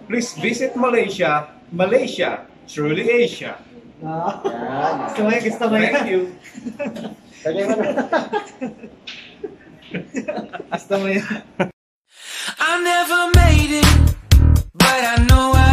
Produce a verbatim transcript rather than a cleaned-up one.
Please visit Malaysia. Malaysia, truly Asia. Ah. Yan. Gusto mo yan, gusto mo yan. Thank you. Lagay mo na. Gusto mo yan. I never made it, but I know I